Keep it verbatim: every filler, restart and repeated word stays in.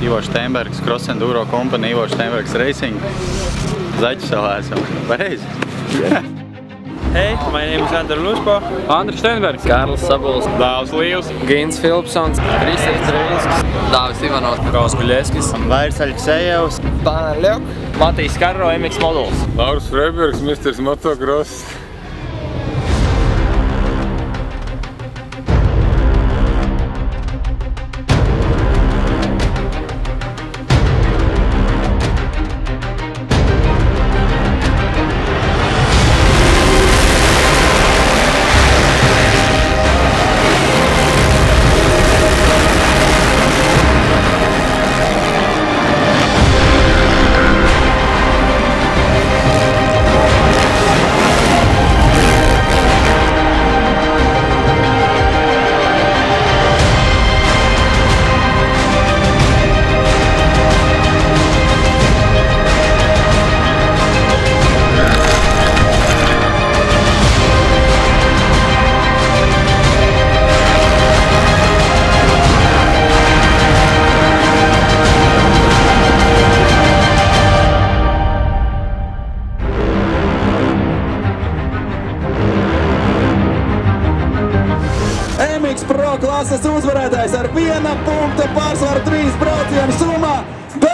Ivo Steinbergs, Cross Enduro Company, Ivo Steinbergs Racing. Zaķu salā esam. Pareizi? Hey, my name is Andr Luspo. Andris Steinbergs. Kārlis Sabuls. Dāvis Līvs. Gins Filipsons. Kristers Dreisks. Dāvis Ivanovs. Raus Guļeskis. Vairs Aleksejevs. Pāna Ļok. Matīs Karro, M X Moduls. Lauris Freibergs, misters Motocross. M X Pro klases uzvarētājs ar viena punkta pārsvaru trīs braucienu summā.